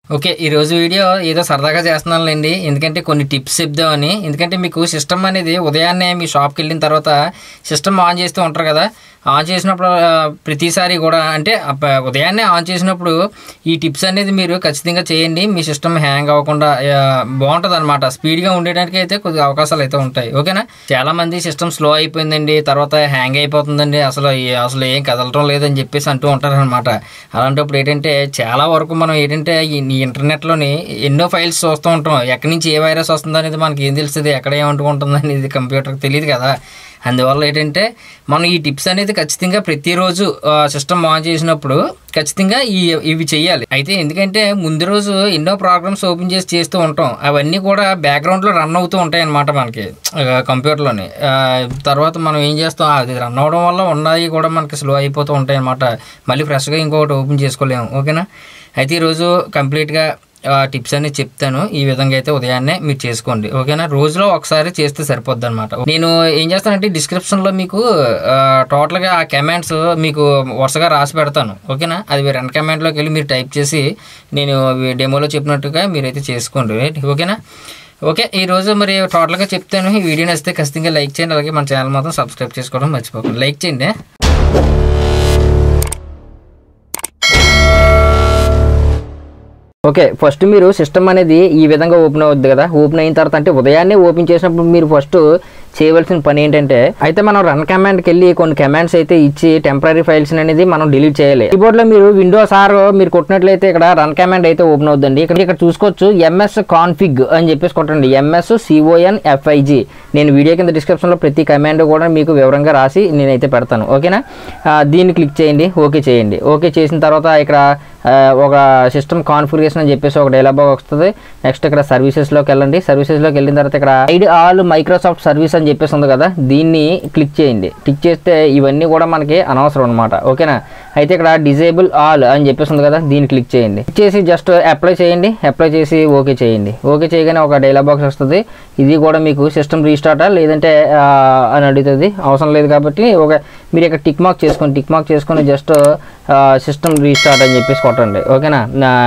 Okay, ఈరోజు video ఏదో సరదాగా చేస్తున్నానులేండి. ఎందుకంటే కొన్ని టిప్స్ చెప్దామని. ఎందుకంటే మీకు సిస్టమ్ అనేది ఉదయాన్నే మీ షాప్కి వెళ్ళిన తర్వాత సిస్టమ్ ఆన్ చేస్తూ ఉంటారు కదా. ఆన్ చేసినప్పుడు ప్రతిసారి కూడా అంటే ఉదయాన్నే ఆన్ చేసినప్పుడు ఈ టిప్స్ అనేది మీరు ఖచ్చితంగా చేయండి. మీ సిస్టమ్ హ్యాంగ్ అవ్వకుండా బాగుంటుంది అనమాట. స్పీడ్గా ఉండేటానికి అయితే కొద్దిగా అవకాశాలు అయితే ఉంటాయి. ఓకేనా. చాలామంది సిస్టమ్ స్లో అయిపోయిందండి, తర్వాత హ్యాంగ్ అయిపోతుందండి, అసలు ఏం కదలటం లేదని చెప్పేసి అంటూ ఉంటారు అనమాట. అలాంటప్పుడు ఏంటంటే చాలా వరకు మనం ఏంటంటే ఈ ఇంటర్నెట్లోని ఎన్నో ఫైల్స్ చూస్తూ ఉంటాం. ఎక్కడి నుంచి ఏ వైరస్ వస్తుందో అనేది మనకి ఏం తెలుస్తుంది, ఎక్కడ ఏమంటుకుంటుంది అనేది కంప్యూటర్కి తెలియదు కదా. అందువల్ల ఏంటంటే మనం ఈ టిప్స్ అనేది ఖచ్చితంగా ప్రతిరోజు సిస్టమ్ ఆన్ చేసినప్పుడు ఖచ్చితంగా ఇవి చేయాలి. అయితే ఎందుకంటే ముందు రోజు ఎన్నో ప్రోగ్రామ్స్ ఓపెన్ చేసి చేస్తూ ఉంటాం, అవన్నీ కూడా బ్యాక్గ్రౌండ్లో రన్ అవుతూ ఉంటాయి అన్నమాట మనకి కంప్యూటర్లోని. తర్వాత మనం ఏం చేస్తాం, అది రన్ అవ్వడం వల్ల ఉన్నాయి కూడా మనకి స్లో అయిపోతూ ఉంటాయి అన్నమాట. మళ్ళీ ఫ్రెష్గా ఇంకొకటి ఓపెన్ చేసుకోలేము. ఓకేనా. అయితే ఈరోజు కంప్లీట్గా టిప్స్ అన్ని చెప్తాను. ఈ విధంగా అయితే ఉదయాన్నే మీరు చేసుకోండి. ఓకేనా. రోజులో ఒకసారి చేస్తే సరిపోద్ది అనమాట. నేను ఏం చేస్తానంటే డిస్క్రిప్షన్లో మీకు టోటల్గా ఆ కమాండ్స్ మీకు వరుసగా రాసి పెడతాను. ఓకేనా. అది రన్ కమాండ్లోకి వెళ్ళి మీరు టైప్ చేసి నేను డెమోలో చెప్పినట్టుగా మీరైతే చేసుకోండి. రైట్. ఓకేనా. ఓకే, ఈరోజు మరి టోటల్గా చెప్తాను. ఈ వీడియో నచ్చితే ఖచ్చితంగా లైక్ చేయండి. అలాగే మన ఛానల్ మాత్రం సబ్స్క్రైబ్ చేసుకోవడం మర్చిపోకండి. లైక్ చేయండి. ఓకే, ఫస్ట్ మీరు సిస్టమ్ అనేది ఈ విధంగా ఓపెన్ అవుద్ది కదా. ఓపెన్ అయిన తర్వాత అంటే ఉదయాన్నే ఓపెన్ చేసినప్పుడు మీరు ఫస్ట్ చేయవలసిన పని ఏంటంటే, అయితే మనం రన్ కమాండ్కి వెళ్ళి కొన్ని కమాండ్స్ అయితే ఇచ్చి టెంపరీ ఫైల్స్ అనేది మనం డిలీట్ చేయాలి. కీబోర్డ్లో మీరు విండోస్ ఆర్ మీరు కొట్టినట్లయితే ఇక్కడ రన్ కమాండ్ అయితే ఓపెన్ అవుతుందండి. ఇక్కడ చూసుకోవచ్చు msconfig అని చెప్పేసి కొట్టండి. msconfig. నేను వీడియో కింద డిస్క్రిప్షన్లో ప్రతి కమాండ్ కూడా మీకు వివరంగా రాసి నేనైతే పెడతాను. ఓకేనా. దీన్ని క్లిక్ చేయండి, ఓకే చేయండి. ఓకే చేసిన తర్వాత ఇక్కడ ఒక సిస్టమ్ కాన్ఫిగరేషన్ అని చెప్పేసి ఒక డైలాగ్ బాక్స్ వస్తుంది. నెక్స్ట్ ఇక్కడ సర్వీసెస్లోకి వెళ్ళండి. సర్వీసెస్లోకి వెళ్ళిన తర్వాత ఇక్కడ హైడ్ ఆల్ మైక్రోసాఫ్ట్ సర్వీస్ అని చెప్పేసి ఉంది కదా, దీన్ని క్లిక్ చేయండి. క్లిక్ చేస్తే ఇవన్నీ కూడా మనకి అనవసరం అనమాట. ఓకేనా. అయితే ఇక్కడ డిజేబుల్ ఆల్ అని చెప్పేసి ఉంది కదా, దీన్ని క్లిక్ చేయండి. క్లిక్ చేసి జస్ట్ అప్లై చేయండి. అప్లై చేసి ఓకే చేయండి. ఓకే చేయగానే ఒక డైలాగ్ బాక్స్ వస్తుంది. ఇది కూడా మీకు సిస్టమ్ రీస్టార్టా లేదంటే అని అడుగుతుంది. అవసరం లేదు కాబట్టి మీరు ఇక్కడ టిక్ మార్క్ చేసుకోండి. టిక్ మార్క్ చేసుకొని జస్ట్ సిస్టమ్ రీస్టార్ట్ అని చెప్పేసి కొట్టండి. ఓకేనా.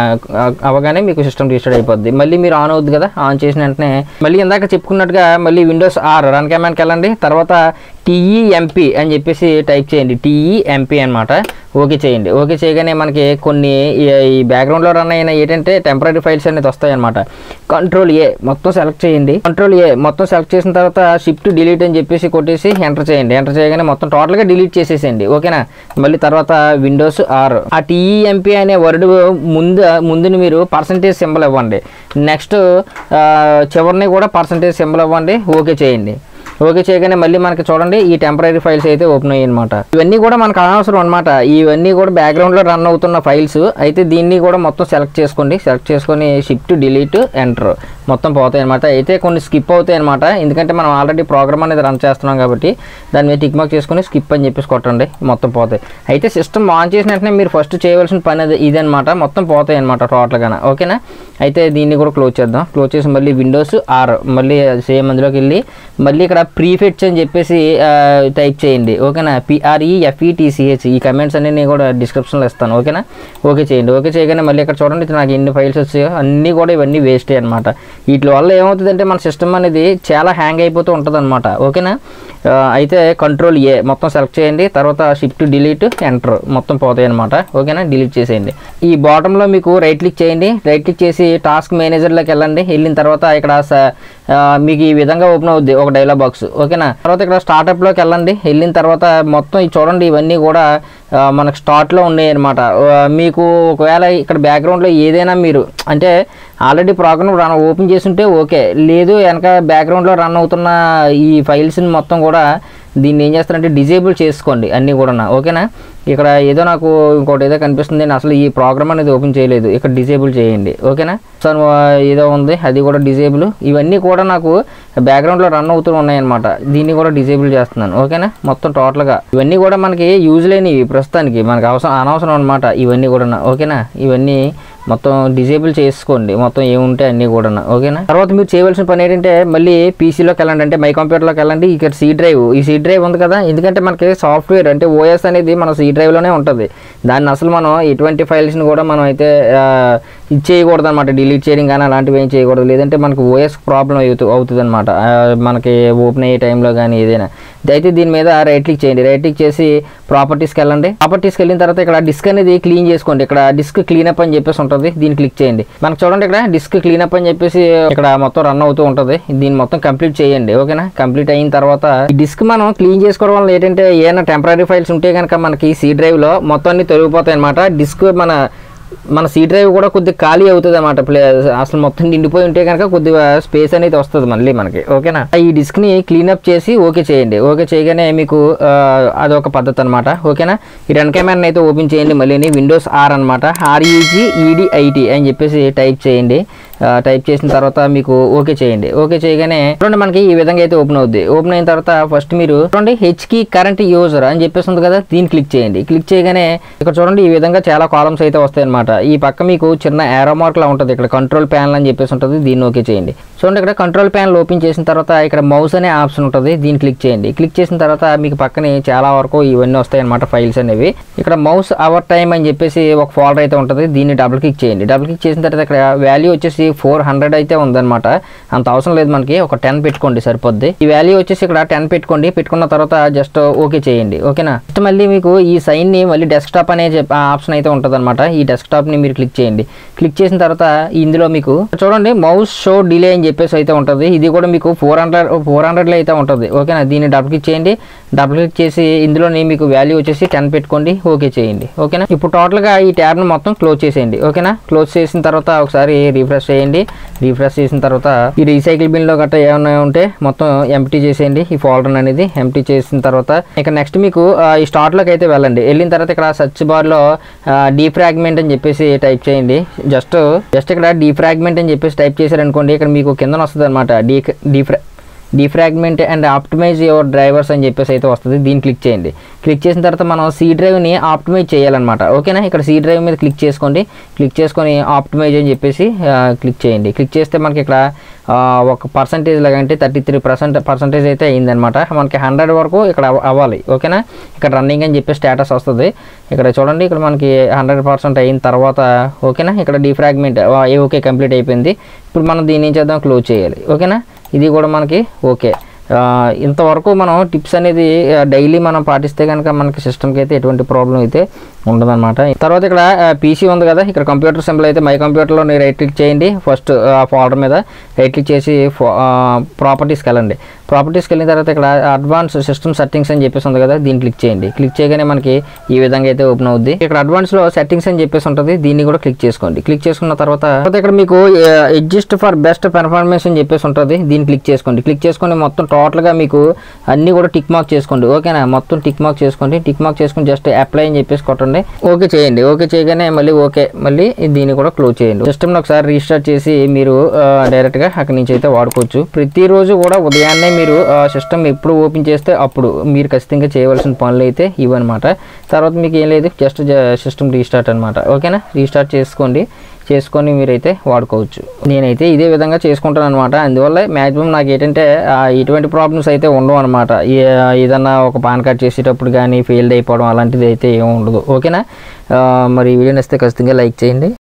అవగానే మీకు సిస్టమ్ రీస్టార్ట్ అయిపోద్ది. మళ్ళీ మీరు ఆన్ అవుద్ది కదా. ఆన్ చేసిన వెంటనే మళ్ళీ ఇందాక చెప్పుకున్నట్టుగా మళ్ళీ విండోస్ ఆర్ రన్ కమాండ్కి వెళ్ళండి. తర్వాత TEMP అని చెప్పేసి టైప్ చేయండి. TEMP అనమాట. ఓకే చేయండి. ఓకే చేయగానే మనకి కొన్ని ఈ బ్యాక్గ్రౌండ్లో రన్ అయిన ఏంటంటే టెంపరీ ఫైల్స్ అనేది వస్తాయి అనమాట. కంట్రోల్ ఏ మొత్తం సెలెక్ట్ చేయండి. కంట్రోల్ ఏ మొత్తం సెలెక్ట్ చేసిన తర్వాత షిఫ్ట్ డిలీట్ అని చెప్పేసి కొట్టేసి ఎంటర్ చేయండి. ఎంటర్ చేయగానే మొత్తం టోటల్గా డిలీట్ చేసేసేయండి. ఓకేనా. మళ్ళీ తర్వాత విండోస్ ఆర్ ఆ TEMP అనే వర్డ్ ముందుని మీరు పర్సంటేజ్ సింబల్ ఇవ్వండి. నెక్స్ట్ చివరిని కూడా పర్సంటేజ్ సింబల్ ఇవ్వండి. ఓకే చేయండి. ఓకే చేయగానే మళ్ళీ మనకి చూడండి ఈ టెంపరీ ఫైల్స్ అయితే ఓపెన్ అయ్యాయి అనమాట. ఇవన్నీ కూడా మనకు అనవసరం అనమాట. ఇవన్నీ కూడా బ్యాక్గ్రౌండ్లో రన్ అవుతున్న ఫైల్స్. అయితే దీన్ని కూడా మొత్తం సెలెక్ట్ చేసుకోండి. సెలెక్ట్ చేసుకొని షిఫ్ట్ డిలీట్ ఎంటర్ మొత్తం పోతాయి అనమాట. అయితే కొన్ని స్కిప్ అవుతాయి అనమాట. ఎందుకంటే మనం ఆల్రెడీ ప్రోగ్రామ్ అనేది రన్ చేస్తున్నాం కాబట్టి దాని మీద టిక్ మార్క్ చేసుకొని స్కిప్ అని చెప్పేసి కొట్టండి, మొత్తం పోతాయి. అయితే సిస్టమ్ ఆన్ చేసిన వెంటనే మీరు ఫస్ట్ చేయవలసిన పని ఇదనమాట. మొత్తం పోతాయి అనమాట టోటల్గా. ఓకేనా. అయితే దీన్ని కూడా క్లోజ్ చేద్దాం. క్లోజ్ చేసి మళ్ళీ విండోస్ ఆర్ మళ్ళీ సేమ్ అందులోకి వెళ్ళి మళ్ళీ ఇక్కడ ప్రీఫెచ్ అని చెప్పేసి టైప్ చేయండి. ఓకేనా. PREFETCH. ఈ కమెంట్స్ అన్ని నేను కూడా డిస్క్రిప్షన్లో ఇస్తాను. ఓకేనా. ఓకే చేయండి. ఓకే చేయగానే మళ్ళీ ఇక్కడ చూడండి నాకు ఎన్ని ఫైల్స్ వచ్చాయో అన్నీ కూడా ఇవన్నీ వేస్టే అనమాట. వీటి వల్ల ఏమవుతుందంటే మన సిస్టమ్ అనేది చాలా హ్యాంగ్ అయిపోతూ ఉంటుంది అనమాట. ఓకేనా. అయితే కంట్రోల్ ఏ మొత్తం సెలెక్ట్ చేయండి. తర్వాత షిఫ్ట్ డిలీట్ ఎంటర్ మొత్తం పోతాయి అనమాట. ఓకేనా. డిలీట్ చేసేయండి. ఈ బాటంలో మీకు రైట్ క్లిక్ చేయండి. రైట్ క్లిక్ చేసి టాస్క్ మేనేజర్లోకి వెళ్ళండి. వెళ్ళిన తర్వాత ఇక్కడ మీకు ఈ విధంగా ఓపెన్ అవుద్ది ఒక డైలాగ్ బాక్స్. ఓకేనా. తర్వాత ఇక్కడ స్టార్ట్అప్లోకి వెళ్ళండి. వెళ్ళిన తర్వాత మొత్తం చూడండి ఇవన్నీ కూడా మనకు స్టార్ట్లో ఉన్నాయి అనమాట. మీకు ఒకవేళ ఇక్కడ బ్యాక్గ్రౌండ్లో ఏదైనా మీరు అంటే ఆల్రెడీ ప్రోగ్రామ్ ఓపెన్ చేసి ఉంటే ఓకే, లేదు వెనక బ్యాక్గ్రౌండ్లో రన్ అవుతున్న ఈ ఫైల్స్ని మొత్తం కూడా దీన్ని ఏం చేస్తారంటే డిజేబుల్ చేసుకోండి అన్నీ కూడా. ఓకేనా. ఇక్కడ ఏదో నాకు ఇంకోటి ఏదో కనిపిస్తుంది, నేను అసలు ఈ ప్రోగ్రామ్ అనేది ఓపెన్ చేయలేదు, ఇక్కడ డిజేబుల్ చేయండి. ఓకేనా. సో ఏదో ఉంది అది కూడా డిజేబుల్. ఇవన్నీ కూడా నాకు బ్యాక్గ్రౌండ్లో రన్ అవుతూ ఉన్నాయన్నమాట. దీన్ని కూడా డిజేబుల్ చేస్తున్నాను. ఓకేనా. మొత్తం టోటల్గా ఇవన్నీ కూడా మనకి యూజ్ లేనివి ప్రస్తుతానికి, మనకి అనవసరం అనమాట ఇవన్నీ కూడా. ఓకేనా. ఇవన్నీ మొత్తం డిజేబుల్ చేసుకోండి, మొత్తం ఏముంటే అన్నీ కూడా, ఓకేనా. తర్వాత మీరు చేయవలసిన పని ఏంటంటే మళ్ళీ పీసీలోకి వెళ్ళండి, అంటే మై కంప్యూటర్లోకి వెళ్ళండి. ఇక్కడ సి డ్రైవ్, ఈ సి డ్రైవ్ ఉంది కదా, ఎందుకంటే మనకి సాఫ్ట్వేర్ అంటే ఓఎస్ అనేది మన సి డ్రైవ్లోనే ఉంటుంది. దాన్ని అసలు మనం ఎటువంటి ఫైల్స్ని కూడా మనం అయితే ఇది చేయకూడదు అనమాట, డిలీట్ చేయడం కానీ అలాంటివి ఏం చేయకూడదు, లేదంటే మనకు ఓఎస్ ప్రాబ్లం అవుతుంది అనమాట మనకి ఓపెన్ అయ్యే టైంలో కానీ ఏదైనా. అయితే దీని మీద రైట్ క్లిక్ చేయండి, రైట్ క్లిక్ చేసి ప్రాపర్టీస్కి వెళ్ళండి. ప్రాపర్టీస్కి వెళ్ళిన తర్వాత ఇక్కడ డిస్క్ అనేది క్లీన్ చేసుకోండి, ఇక్కడ డిస్క్ క్లీనప్ అని చెప్పేసి ఉంటుంది, దీన్ని క్లిక్ చేయండి. మనకు చూడండి ఇక్కడ డిస్క్ క్లీనప్ అని చెప్పేసి ఇక్కడ మొత్తం రన్ అవుతూ ఉంటుంది, దీన్ని మొత్తం కంప్లీట్ చేయండి, ఓకేనా. కంప్లీట్ అయిన తర్వాత ఈ డిస్క్ మనం క్లీన్ చేసుకోవడం వల్ల ఏంటంటే ఏమైనా టెంపరీ ఫైల్స్ ఉంటే కనుక మనకి సి డ్రైవ్లో మొత్తం అన్ని తొలగిపోతాయి అనమాట. డిస్క్ మన సి డ్రైవ్ కూడా కొద్దిగా ఖాళీ అవుతుంది అనమాట, అసలు మొత్తం నిండిపోయి ఉంటే కనుక కొద్దిగా స్పేస్ అనేది వస్తుంది మళ్ళీ మనకి, ఓకేనా. ఈ డిస్క్ని క్లీనప్ చేసి ఓకే చేయండి, ఓకే చేయగానే మీకు అదొక పద్ధతి అనమాట, ఓకేనా. ఈ రన్ కమాండ్ అయితే ఓపెన్ చేయండి, మళ్ళీ విండోస్ ఆర్ అనమాట, REGEDIT అని చెప్పేసి టైప్ చేయండి. టైప్ చేసిన తర్వాత మీకు ఓకే చేయండి, ఓకే చేయగానే చూడండి మనకి ఈ విధంగా అయితే ఓపెన్ అవుద్ది. ఓపెన్ అయిన తర్వాత ఫస్ట్ మీరు చూడండి హెచ్కి కరెంట్ యూజర్ అని చెప్పేసి ఉంది కదా, దీన్ని క్లిక్ చేయండి. క్లిక్ చేయగానే ఇక్కడ చూడండి ఈ విధంగా చాలా కాలమ్స్ అయితే వస్తాయి అనమాట. ఈ పక్క మీకు చిన్న ఏరో మార్క్ లా ఉంటుంది, ఇక్కడ కంట్రోల్ ప్యానల్ అని చెప్పేసి ఉంటుంది, దీన్ని ఓకే చేయండి. చూడండి ఇక్కడ కంట్రోల్ ప్యానల్ ఓపెన్ చేసిన తర్వాత ఇక్కడ మౌస్ అనే ఆప్షన్ ఉంటుంది, దీన్ని క్లిక్ చేయండి. క్లిక్ చేసిన తర్వాత మీకు పక్కనే చాలా వరకు ఇవన్నీ వస్తాయి అనమాట ఫైల్స్ అనేవి. ఇక్కడ మౌస్ అవర్ టైమ్ అని చెప్పేసి ఒక ఫోల్డర్ అయితే ఉంటుంది, దీన్ని డబుల్ క్లిక్ చేయండి. డబుల్ క్లిక్ చేసిన తర్వాత ఇక్కడ వాల్యూ వచ్చేసి 400 అయితే ఉందన్నమాట, అంత అవసరం లేదు మనకి, ఒక 10 పెట్టుకోండి సరిపోద్ది. ఈ వాల్యూ వచ్చేసి ఇక్కడ 10 పెట్టుకోండి. పెట్టుకున్న తర్వాత జస్ట్ ఓకే చేయండి, ఓకేనా. నెక్స్ట్ మళ్ళీ మీకు ఈ సైన్ ని మళ్ళీ డెస్క్టాప్ అనే ఆప్షన్ అయితే ఉంటుంది అనమాట, ఈ డెస్క్టాప్ ని మీరు క్లిక్ చేయండి. క్లిక్ చేసిన తర్వాత ఇందులో మీకు చూడండి మౌస్ షో డిలే అని చెప్పేసి అయితే ఉంటుంది, ఇది కూడా మీకు 400లో అయితే ఉంటుంది, ఓకేనా. దీన్ని డబుల్ క్లిక్ చేయండి. డబుల్ క్లిక్ చేసి ఇందులోని మీకు వాల్యూ వచ్చేసి 10 పెట్టుకోండి, ఓకే చేయండి, ఓకేనా. ఇప్పుడు టోటల్గా ఈ ట్యాబ్ని మొత్తం క్లోజ్ చేసేయండి, ఓకేనా. క్లోజ్ చేసిన తర్వాత ఒకసారి రిఫ్రెష్ చేయండి. రిఫ్రెష్ చేసిన తర్వాత ఈ రీసైకిల్ బిన్లో గట్రా ఏమైనా ఉంటే మొత్తం ఎంప్టీ చేసేయండి, ఈ ఫోల్డర్ అనేది ఎంప్టీ చేసిన తర్వాత ఇక నెక్స్ట్ మీకు ఈ స్టార్ట్లోకి అయితే వెళ్ళండి. వెళ్ళిన తర్వాత ఇక్కడ సర్చ్ బార్లో డీఫ్రాగ్మెంట్ అని చెప్పేసి టైప్ చేయండి. జస్ట్ ఇక్కడ డీఫ్రాగ్మెంట్ అని చెప్పేసి టైప్ చేశారనుకోండి, ఇక్కడ మీకు కింద వస్తుంది అనమాట defragment and optimise your drivers అని చెప్పేసి అయితే వస్తుంది, దీన్ని క్లిక్ చేయండి. క్లిక్ చేసిన తర్వాత మనం సి డ్రైవ్ని ఆప్టిమైజ్ చేయాలన్నమాట, ఓకేనా. ఇక్కడ సి డ్రైవ్ మీద క్లిక్ చేసుకోండి. క్లిక్ చేసుకొని ఆప్టిమైజ్ అని చెప్పేసి క్లిక్ చేయండి. క్లిక్ చేస్తే మనకి ఇక్కడ ఒక పర్సంటేజ్ లాగా అంటే 33% అయితే అయిందనమాట, మనకి 100 వరకు ఇక్కడ అవ్వాలి, ఓకేనా. ఇక్కడ రన్నింగ్ అని చెప్పి స్టేటస్ వస్తుంది, ఇక్కడ చూడండి ఇక్కడ మనకి 100% అయిన తర్వాత ఓకేనా. ఇక్కడ డీఫ్రాగ్మెంట్ ఓకే కంప్లీట్ అయిపోయింది. ఇప్పుడు మనం దీన్ని ఏం చేద్దాం, క్లోజ్ చేయాలి, ఓకేనా. ఇది కూడా మనకి ఓకే. ఇంతవరకు మనం టిప్స్ అనేది డైలీ మనం పాటిస్తే కనుక మనకి సిస్టమ్కి అయితే ఎటువంటి ప్రాబ్లం అయితే ఉండదన్నమాట. తర్వాత ఇక్కడ పీసీ ఉంది కదా, ఇక్కడ కంప్యూటర్ సింబల్ అయితే మై కంప్యూటర్లో రైట్ క్లిక్ చేయండి. ఫస్ట్ ఆ ఫోల్డర్ మీద రైట్ క్లిక్ చేసి ప్రాపర్టీస్కి వెళ్ళండి. ప్రాపర్టీస్కి వెళ్ళిన తర్వాత ఇక్కడ అడ్వాన్స్ సిస్టమ్ సెట్టింగ్స్ అని చెప్పేసి ఉంది కదా, దీన్ని క్లిక్ చేయండి. క్లిక్ చేయగానే మనకి ఈ విధంగా అయితే ఓపెన్ అవుద్ది. ఇక్కడ అడ్వాన్స్లో సెట్టింగ్స్ అని చెప్పేసి ఉంటుంది, దీన్ని కూడా క్లిక్ చేసుకోండి. క్లిక్ చేసుకున్న తర్వాత ఇక్కడ మీకు అడ్జస్ట్ ఫర్ బెస్ట్ పెర్ఫార్మెన్స్ అని చెప్పేసి ఉంటుంది, దీన్ని క్లిక్ చేసుకోండి. క్లిక్ చేసుకొని మొత్తం టోటల్గా మీకు అన్నీ కూడా టిక్ మార్క్ చేసుకోండి, ఓకేనా. మొత్తం టిక్ మార్క్ చేసుకోండి. టిక్ మార్క్ చేసుకుని జస్ట్ అప్లై అని చెప్పేసి కొట్టండి, ఓకే చేయండి. ఓకే చేయగానే మళ్ళీ ఓకే, మళ్ళీ దీన్ని కూడా క్లోజ్ చేయండి. సిస్టమ్ని ఒకసారి రీస్టార్ట్ చేసి మీరు డైరెక్ట్గా అక్కడి నుంచి అయితే వాడుకోవచ్చు. ప్రతిరోజు కూడా ఉదయాన్నే మీరు సిస్టమ్ ఎప్పుడు ఓపెన్ చేస్తే అప్పుడు మీరు ఖచ్చితంగా చేయవలసిన పనులు అయితే ఇవన్నమాట. తర్వాత మీకు ఏం లేదు, జస్ట్ సిస్టమ్ రీస్టార్ట్ అనమాట, ఓకేనా. రీస్టార్ట్ చేసుకొని మీరైతే వాడుకోవచ్చు. నేనైతే ఇదే విధంగా చేసుకుంటాను అనమాట. అందువల్ల మ్యాక్సిమం నాకు ఏంటంటే ఇటువంటి ప్రాబ్లమ్స్ అయితే ఉండవు అనమాట. ఏదన్నా ఒక పాన్ కార్డ్ చేసేటప్పుడు కానీ ఫెయిల్డ్ అయిపోవడం అలాంటిది అయితే ఏమి ఉండదు, ఓకేనా. మరి ఈ వీడియో నచ్చితే ఖచ్చితంగా లైక్ చేయండి.